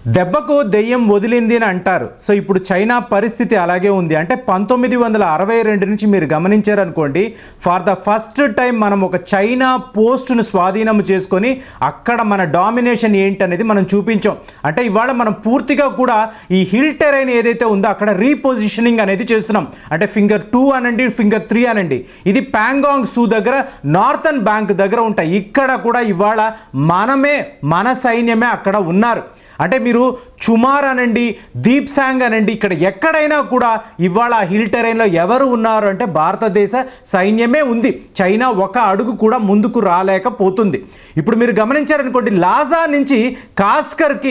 దెబ్బకు దెయ్యం వదిలింది అని అంటారు. సో ఇప్పుడు చైనా పరిస్థితి అలాగే ఉంది. అంటే 1962 నుంచి మీరు గమనించారనుకోండి, ఫర్ ద ఫస్ట్ టైం మనం ఒక చైనా పోస్ట్ను స్వాధీనం చేసుకొని అక్కడ మన డామినేషన్ ఏంటనేది మనం చూపించాం. అంటే ఇవాళ మనం పూర్తిగా కూడా ఈ హిల్ టెరైన్ ఏదైతే ఉందో అక్కడ రీపొజిషనింగ్ అనేది చేస్తున్నాం. అంటే ఫింగర్ 2 అనండి, ఫింగర్ 3 అనండి, ఇది ప్యాంగాంగ్ సూ దగ్గర నార్థన్ బ్యాంక్ దగ్గర ఉంటాయి. ఇక్కడ కూడా ఇవాళ మన సైన్యమే అక్కడ ఉన్నారు. అంటే మీరు చుమార్ అనండి, దీప్ సాంగ్ అనండి, ఇక్కడ ఎక్కడైనా కూడా ఇవాళ హిల్ టెరైన్లో ఎవరు ఉన్నారు అంటే భారతదేశ సైన్యమే ఉంది. చైనా ఒక అడుగు కూడా ముందుకు రాలేకపోతుంది. ఇప్పుడు మీరు గమనించారనుకోండి, లాజా నుంచి కాస్కర్కి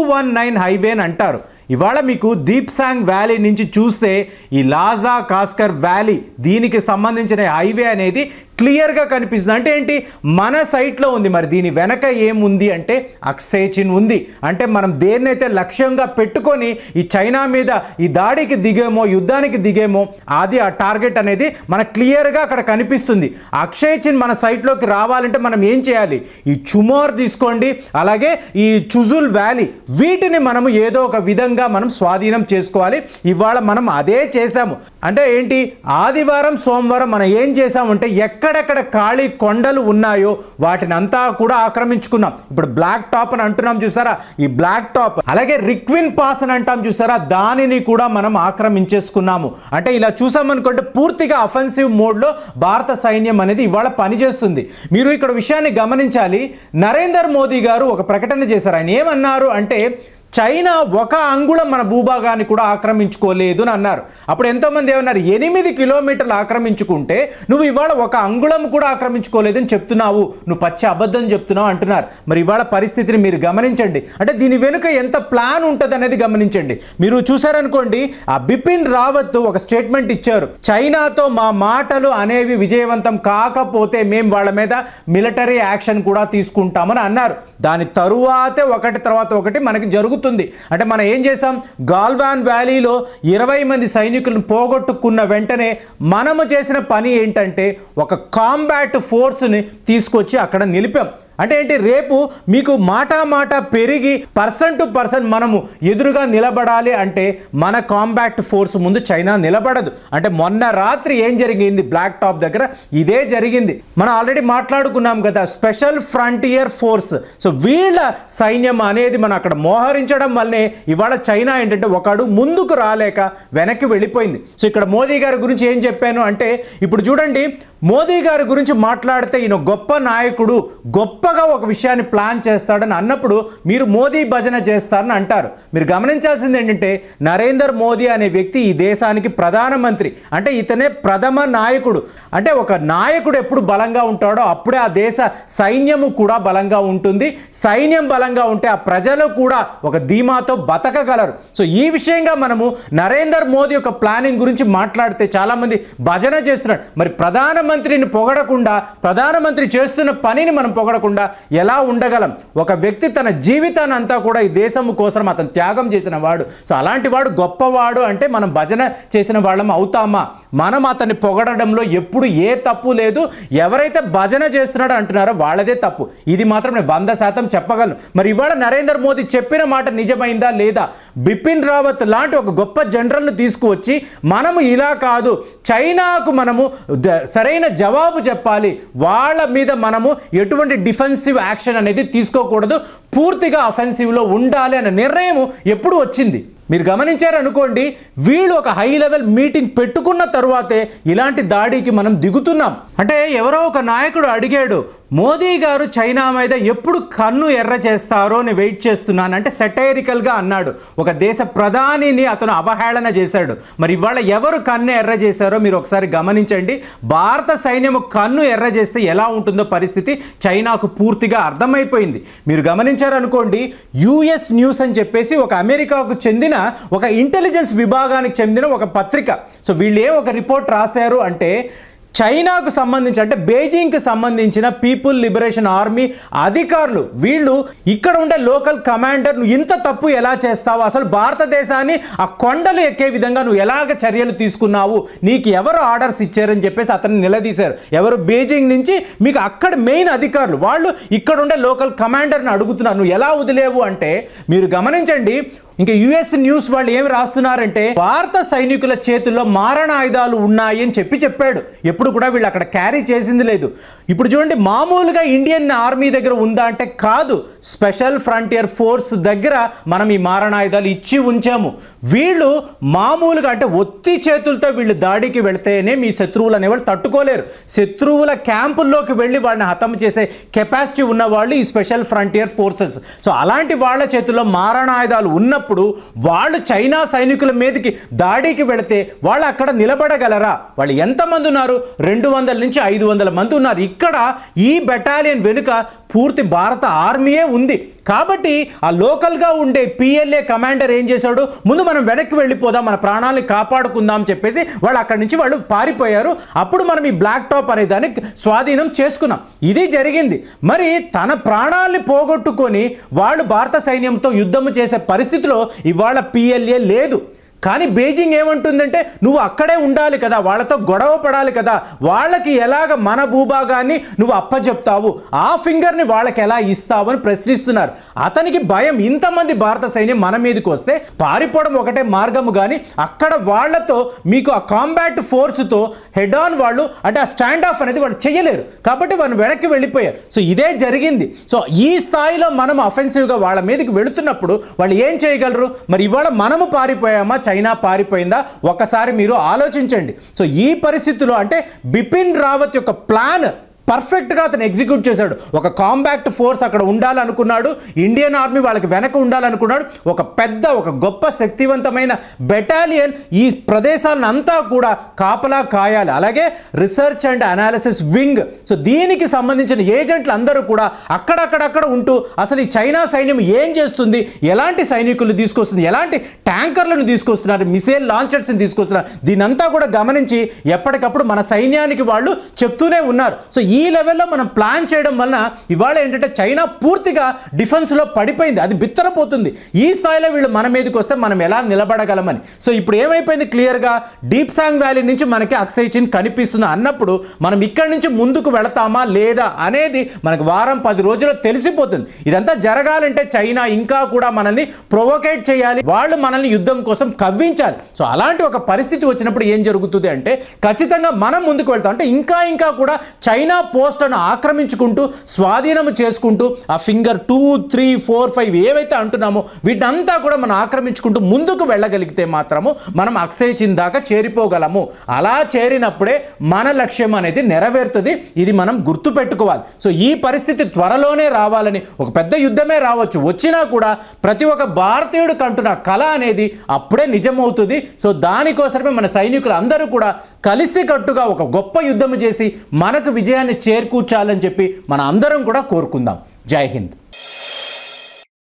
219 హైవే అని అంటారు. ఇవాళ మీకు దీప్ సాంగ్ వ్యాలీ నుంచి చూస్తే ఈ లాజా కాస్కర్ వ్యాలీ దీనికి సంబంధించిన హైవే అనేది క్లియర్గా కనిపిస్తుంది. అంటే ఏంటి, మన సైట్లో ఉంది. మరి దీని వెనక ఏముంది అంటే అక్సై చిన్ ఉంది. అంటే మనం దేన్నైతే లక్ష్యంగా పెట్టుకొని ఈ చైనా మీద ఈ దాడికి దిగేమో, యుద్ధానికి దిగేమో, అది ఆ టార్గెట్ అనేది మనకు క్లియర్గా అక్కడ కనిపిస్తుంది. అక్సై చిన్ మన సైట్లోకి రావాలంటే మనం ఏం చేయాలి, ఈ చుమోర్ తీసుకోండి, అలాగే ఈ చుజుల్ వ్యాలీ, వీటిని మనము ఏదో ఒక విధంగా మనం స్వాధీనం చేసుకోవాలి. ఇవాళ మనం అదే చేశాము. అంటే ఏంటి, ఆదివారం సోమవారం మనం ఏం చేసామంటే ఎక్కడెక్కడ ఖాళీ కొండలు ఉన్నాయో వాటిని అంతా కూడా ఆక్రమించుకున్నాం. ఇప్పుడు బ్లాక్ టాప్ అని అంటున్నాం చూసారా, ఈ బ్లాక్ టాప్, అలాగే రిక్విన్ పాస్ అని అంటాం చూసారా, దానిని కూడా మనం ఆక్రమించేసుకున్నాము. అంటే ఇలా చూసామనుకుంటే పూర్తిగా అఫెన్సివ్ మోడ్లో భారత సైన్యం అనేది ఇవాళ పనిచేస్తుంది. మీరు ఇక్కడ విషయాన్ని గమనించాలి. నరేందర్ మోదీ గారు ఒక ప్రకటన చేశారు. ఆయన ఏమన్నారు అంటే, చైనా ఒక అంగుళం మన భూభాగాన్ని కూడా ఆక్రమించుకోలేదు అని అన్నారు. అప్పుడు ఎంతోమంది ఏమన్నారు, 8 కిలోమీటర్లు ఆక్రమించుకుంటే నువ్వు ఇవాళ ఒక అంగుళం కూడా ఆక్రమించుకోలేదని చెప్తున్నావు, నువ్వు పచ్చి అబద్ధం చెప్తున్నావు అంటున్నారు. మరి ఇవాళ పరిస్థితిని మీరు గమనించండి. అంటే దీని వెనుక ఎంత ప్లాన్ ఉంటుంది అనేది గమనించండి. మీరు చూసారనుకోండి, ఆ బిపిన్ రావత్ ఒక స్టేట్మెంట్ ఇచ్చారు, చైనాతో మా మాటలు అనేవి విజయవంతం కాకపోతే మేము వాళ్ళ మీద మిలిటరీ యాక్షన్ కూడా తీసుకుంటామని అన్నారు. దాని తరువాతే ఒకటి తర్వాత ఒకటి మనకి జరుగుతుంది. అంటే మనం ఏం చేసాం, గాల్వాన్ వ్యాలీలో 20 మంది సైనికులను పోగొట్టుకున్న వెంటనే మనము చేసిన పని ఏంటంటే ఒక కాంబాట్ ఫోర్స్ని తీసుకొచ్చి అక్కడ నిలిపాం. అంటే ఏంటి, రేపు మీకు మాట పెరిగి పర్సన్ టు పర్సన్ మనము ఎదురుగా నిలబడాలి అంటే మన కాంబాక్ట్ ఫోర్స్ ముందు చైనా నిలబడదు. అంటే మొన్న రాత్రి ఏం జరిగింది బ్లాక్ టాప్ దగ్గర, ఇదే జరిగింది. మనం ఆల్రెడీ మాట్లాడుకున్నాం కదా, స్పెషల్ ఫ్రంటియర్ ఫోర్స్. సో వీళ్ళ సైన్యం అనేది మనం అక్కడ మోహరించడం వల్లనే ఇవాళ చైనా ఏంటంటే ఒకడు ముందుకు రాలేక వెనక్కి వెళ్ళిపోయింది. సో ఇక్కడ మోదీ గారి గురించి ఏం చెప్పాను అంటే, ఇప్పుడు చూడండి, మోదీ గారి గురించి మాట్లాడితే ఈయన గొప్ప నాయకుడు, గొప్పగా ఒక విషయాన్ని ప్లాన్ చేస్తాడని అన్నప్పుడు మీరు మోదీ భజన చేస్తారని అంటారు. మీరు గమనించాల్సింది ఏంటంటే, నరేందర్ మోదీ అనే వ్యక్తి ఈ దేశానికి ప్రధానమంత్రి. అంటే ఇతనే ప్రథమ నాయకుడు. అంటే ఒక నాయకుడు ఎప్పుడు బలంగా ఉంటాడో అప్పుడే ఆ దేశ సైన్యము కూడా బలంగా ఉంటుంది. సైన్యం బలంగా ఉంటే ఆ ప్రజలు కూడా ఒక ధీమాతో బతకగలరు. సో ఈ విషయంగా మనము నరేందర్ మోదీ యొక్క ప్లానింగ్ గురించి మాట్లాడితే చాలామంది భజన చేస్తున్నాడు. మరి ప్రధానమంత్రిని పొగడకుండా, ప్రధానమంత్రి చేస్తున్న పనిని మనం పొగడకుండా ఎలా ఉండగలం? ఒక వ్యక్తి తన జీవితాన్ని అంతా కూడా ఈ దేశం కోసం అతను త్యాగం చేసిన వాడు. సో అలాంటి వాడు గొప్పవాడు అంటే మనం భజన చేసిన వాళ్ళం అవుతామా? మనం అతన్ని పొగడడంలో ఎప్పుడు ఏ తప్పు లేదు. ఎవరైతే భజన చేస్తున్నాడో అంటున్నారో వాళ్ళదే తప్పు. ఇది మాత్రం నేను 100% చెప్పగలను. మరి ఇవాళ నరేందర్ మోదీ చెప్పిన మాట నిజమైందా లేదా? బిపిన్ రావత్ లాంటి ఒక గొప్ప జనరల్ను తీసుకువచ్చి మనము ఇలా కాదు, చైనాకు మనము సరైన జవాబు చెప్పాలి, వాళ్ళ మీద మనము ఎటువంటి డిఫెన్సివ్ యాక్షన్ అనేది తీసుకోకూడదు, పూర్తిగా అఫెన్సివ్లో ఉండాలి అనే నిర్ణయం ఎప్పుడు వచ్చింది? మీరు గమనించారనుకోండి, వీళ్ళు ఒక హై లెవెల్ మీటింగ్ పెట్టుకున్న తరువాతే ఇలాంటి దాడికి మనం దిగుతున్నాం. అంటే ఎవరో ఒక నాయకుడు అడిగాడు, మోదీ గారు చైనా మీద ఎప్పుడు కన్ను ఎర్ర చేస్తారో అని వెయిట్ చేస్తున్నాను అంటే సెటైరికల్గా అన్నాడు. ఒక దేశ ప్రధానిని అతను అవహేళన చేశాడు. మరి ఇవాళ ఎవరు కన్ను ఎర్ర చేశారో మీరు ఒకసారి గమనించండి. భారత సైన్యము కన్ను ఎర్ర చేస్తే ఎలా ఉంటుందో పరిస్థితి చైనాకు పూర్తిగా అర్థమైపోయింది. మీరు గమనించారనుకోండి, యుఎస్ న్యూస్ అని చెప్పేసి ఒక అమెరికాకు చెందిన ఒక ఇంటెలిజెన్స్ విభాగానికి చెందిన ఒక పత్రిక. సో వీళ్ళు ఒక రిపోర్ట్ రాశారు అంటే, చైనాకు సంబంధించి అంటే బీజింగ్కి సంబంధించిన పీపుల్ లిబరేషన్ ఆర్మీ అధికారులు వీళ్ళు ఇక్కడ ఉండే లోకల్ కమాండర్ నువ్వు ఇంత తప్పు ఎలా చేస్తావు, అసలు భారతదేశాన్ని ఆ కొండలు ఎక్కే విధంగా నువ్వు ఎలాగ చర్యలు తీసుకున్నావు, నీకు ఎవరు ఆర్డర్స్ ఇచ్చారని చెప్పేసి అతన్ని నిలదీశారు. ఎవరు? బీజింగ్ నుంచి మీకు అక్కడ మెయిన్ అధికారులు వాళ్ళు ఇక్కడ ఉండే లోకల్ కమాండర్ని అడుగుతున్నారు నువ్వు ఎలా వదిలేవు అంటే. మీరు గమనించండి, ఇంకా యుఎస్ న్యూస్ వాళ్ళు ఏమి రాస్తున్నారంటే భారత సైనికుల చేతుల్లో మారణాయుధాలు ఉన్నాయి అని చెప్పాడు. ఎప్పుడు కూడా వీళ్ళు అక్కడ క్యారీ చేసింది లేదు. ఇప్పుడు చూడండి, మామూలుగా ఇండియన్ ఆర్మీ దగ్గర ఉందా అంటే కాదు, స్పెషల్ ఫ్రంటియర్ ఫోర్స్ దగ్గర మనం ఈ మారణాయుధాలు ఇచ్చి ఉంచాము. వీళ్ళు మామూలుగా అంటే ఒత్తి చేతులతో వీళ్ళు దాడికి వెళితేనే మీ శత్రువులు అనేవాళ్ళు తట్టుకోలేరు. శత్రువుల క్యాంపుల్లోకి వెళ్ళి వాళ్ళని హతం చేసే కెపాసిటీ ఉన్న వాళ్ళు ఈ స్పెషల్ ఫ్రంటియర్ ఫోర్సెస్. సో అలాంటి వాళ్ళ చేతుల్లో మారణాయుధాలు ఉన్నప్పుడు వాళ్ళు చైనా సైనికుల మీదకి దాడికి వెళితే వాళ్ళు అక్కడ నిలబడగలరా? వాళ్ళు ఎంతమంది ఉన్నారు? 200 నుంచి 500 మంది ఉన్నారు. ఇక్కడ ఈ బెటాలియన్ వెనుక పూర్తి భారత ఆర్మీయే ఉంది. కాబట్టి ఆ లోకల్గా ఉండే పిఎల్ఏ కమాండర్ ఏం చేశాడు, ముందు మనం వెనక్కి వెళ్ళిపోదాం, మన ప్రాణాలను కాపాడుకుందాం చెప్పేసి వాళ్ళు అక్కడి నుంచి వాళ్ళు పారిపోయారు. అప్పుడు మనం ఈ బ్లాక్ టాప్ అనే దాన్ని స్వాధీనం చేసుకున్నాం. ఇది జరిగింది. మరి తన ప్రాణాలని పోగొట్టుకొని వాళ్ళు భారత సైన్యంతో యుద్ధం చేసే పరిస్థితిలో ఇవాళ పిఎల్ఏ లేదు. కానీ బీజింగ్ ఏమంటుందంటే నువ్వు అక్కడే ఉండాలి కదా, వాళ్ళతో గొడవ పడాలి కదా, వాళ్ళకి ఎలాగ మన భూభాగాన్ని నువ్వు అప్పచెప్తావు, ఆ ఫింగర్ని వాళ్ళకి ఎలా ఇస్తావు అని ప్రశ్నిస్తున్నారు. అతనికి భయం, ఇంతమంది భారత సైన్యం మన మీదకి వస్తే పారిపోవడం ఒకటే మార్గము, కానీ అక్కడ వాళ్ళతో మీకు ఆ కాంబాట్ ఫోర్స్తో హెడ్ ఆన్ వాళ్ళు అంటే ఆ స్టాండ్ ఆఫ్ అనేది వాళ్ళు చేయలేరు. కాబట్టి వాళ్ళు వెనక్కి వెళ్ళిపోయారు. సో ఇదే జరిగింది. సో ఈ స్థాయిలో మనం అఫెన్సివ్గా వాళ్ళ మీదకి వెళుతున్నప్పుడు వాళ్ళు ఏం చేయగలరు? మరి ఇవాళ మనము పారిపోయామా, చైనా పారిపోయిందా? ఒకసారి మీరు ఆలోచించండి. సో ఈ పరిస్థితిలో అంటే బిపిన్ రావత్ యొక్క ప్లాన్ పర్ఫెక్ట్గా అతను ఎగ్జిక్యూట్ చేశాడు. ఒక కాంబాక్ట్ ఫోర్స్ అక్కడ ఉండాలనుకున్నాడు, ఇండియన్ ఆర్మీ వాళ్ళకి వెనక ఉండాలనుకున్నాడు. ఒక గొప్ప శక్తివంతమైన బెటాలియన్ ఈ ప్రదేశాలను అంతా కూడా కాపలా కాయాలి. అలాగే research and analysis wing, so దీనికి సంబంధించిన ఏజెంట్లు అందరూ కూడా అక్కడక్కడ ఉంటూ అసలు ఈ చైనా సైన్యం ఏం చేస్తుంది, ఎలాంటి సైనికులు తీసుకొస్తుంది, ఎలాంటి ట్యాంకర్లను తీసుకొస్తున్నారు, మిసైల్ లాంచర్స్ని తీసుకొస్తున్నారు, దీనంతా కూడా గమనించి ఎప్పటికప్పుడు మన సైన్యానికి వాళ్ళు చెప్తూనే ఉన్నారు. సో ఈ లెవెల్లో మనం ప్లాన్ చేయడం వలన ఇవాళ ఏంటంటే చైనా పూర్తిగా డిఫెన్స్లో పడిపోయింది, అది బిత్తరపోతుంది. ఈ స్థాయిలో వీళ్ళు మన మీదకి వస్తే మనం ఎలా నిలబడగలమని. సో ఇప్పుడు ఏమైపోయింది, క్లియర్గా డీప్ సాంగ్ వ్యాలీ నుంచి మనకి అక్సై చిన్ కనిపిస్తుంది అన్నప్పుడు మనం ఇక్కడి నుంచి ముందుకు వెళతామా లేదా అనేది మనకు వారం 10 రోజుల్లో తెలిసిపోతుంది. ఇదంతా జరగాలంటే చైనా ఇంకా కూడా మనల్ని ప్రొవోకేట్ చేయాలి, వాళ్ళు మనల్ని యుద్ధం కోసం కవ్వించాలి. సో అలాంటి ఒక పరిస్థితి వచ్చినప్పుడు ఏం జరుగుతుంది అంటే ఖచ్చితంగా మనం ముందుకు వెళ్తాం. అంటే ఇంకా కూడా చైనా పోస్టులను ఆక్రమించుకుంటూ స్వాధీనం చేసుకుంటూ ఆ ఫింగర్ 2, 3, 4, 5 ఏవైతే అంటున్నామో వీటంతా కూడా మనం ఆక్రమించుకుంటూ ముందుకు వెళ్ళగలిగితే మాత్రము మనం అక్సై చిన్ దాకా చేరిపోగలము. అలా చేరినప్పుడే మన లక్ష్యం అనేది నెరవేరుతుంది. ఇది మనం గుర్తుపెట్టుకోవాలి. సో ఈ పరిస్థితి త్వరలోనే రావాలని, ఒక పెద్ద యుద్ధమే రావచ్చు, వచ్చినా కూడా ప్రతి ఒక్క భారతీయుడు కంటున్న కళ అనేది అప్పుడే నిజమవుతుంది. సో దానికోసమే మన సైనికులు అందరూ కూడా కలిసికట్టుగా ఒక గొప్ప యుద్ధం చేసి మనకు విజయాన్ని చేకూర్చాలని చెప్పి మన అందరం కూడా కోరుకుందాం. జై హింద్.